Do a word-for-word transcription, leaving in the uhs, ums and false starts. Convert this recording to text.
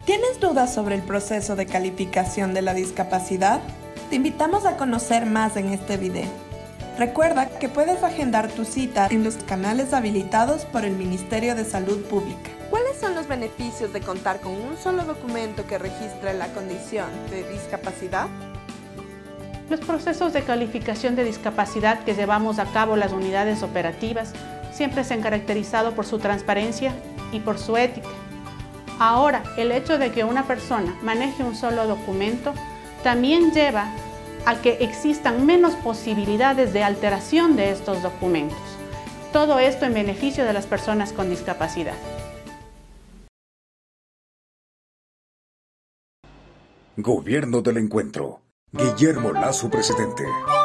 ¿Tienes dudas sobre el proceso de calificación de la discapacidad? Te invitamos a conocer más en este video. Recuerda que puedes agendar tu cita en los canales habilitados por el Ministerio de Salud Pública. ¿Cuáles son los beneficios de contar con un solo documento que registre la condición de discapacidad? Los procesos de calificación de discapacidad que llevamos a cabo las unidades operativas siempre se han caracterizado por su transparencia y por su ética. Ahora, el hecho de que una persona maneje un solo documento también lleva a que existan menos posibilidades de alteración de estos documentos. Todo esto en beneficio de las personas con discapacidad. Gobierno del Encuentro. Guillermo Lasso, presidente.